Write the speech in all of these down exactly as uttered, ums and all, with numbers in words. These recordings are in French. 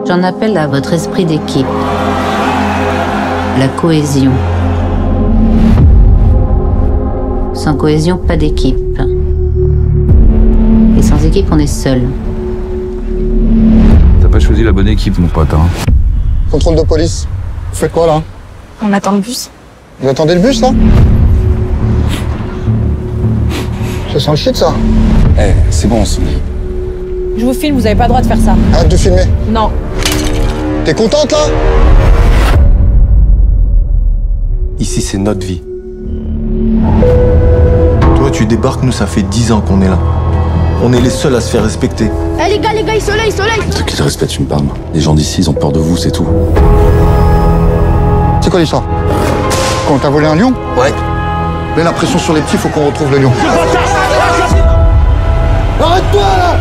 J'en appelle à votre esprit d'équipe, la cohésion. Sans cohésion, pas d'équipe. Et sans équipe, on est seul. T'as pas choisi la bonne équipe, mon pote, hein. Contrôle de police. Vous faites quoi, là? On attend le bus. Vous attendez le bus, là? Ça sent le shit, ça. Eh, hey, c'est bon, on se dit. Je vous filme, vous avez pas le droit de faire ça. Arrête de filmer. Non. T'es contente, là? Ici, c'est notre vie. Toi, tu débarques, nous, ça fait dix ans qu'on est là. On est les seuls à se faire respecter. Eh les gars, les gars, il soleil, soleil! De quel respect tu me parles? Les gens d'ici, ils ont peur de vous, c'est tout. C'est quoi l'histoire? Quand t'as volé un lion? Ouais. Mets la pression sur les petits, faut qu'on retrouve le lion. Arrête-toi, là!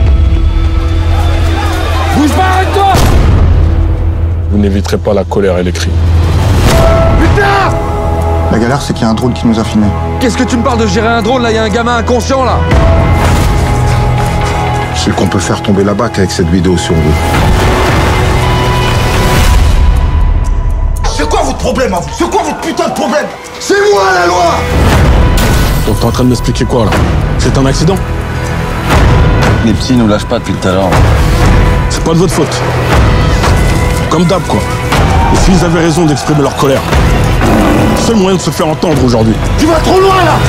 Bouge pas, arrête-toi! Vous n'éviterez pas la colère et les cris. Putain! La galère, c'est qu'il y a un drone qui nous a filmés. Qu'est-ce que tu me parles de gérer un drone, là? Il y a un gamin inconscient, là. C'est qu'on peut faire tomber la batte avec cette vidéo sur vous. C'est quoi votre problème, à vous? C'est quoi votre putain de problème? C'est moi, la loi! Donc t'es en train de m'expliquer quoi, là? C'est un accident? Les petits nous lâchent pas depuis tout à l'heure. C'est pas de votre faute. Comme d'hab, quoi. Et s'ils avaient raison d'exprimer leur colère, c'est le moyen de se faire entendre aujourd'hui. Tu vas trop loin, là!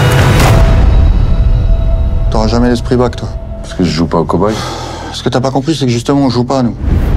T'auras jamais l'esprit bac, toi. Parce que je joue pas au cow-boy. Ce que t'as pas compris, c'est que justement, on joue pas, nous.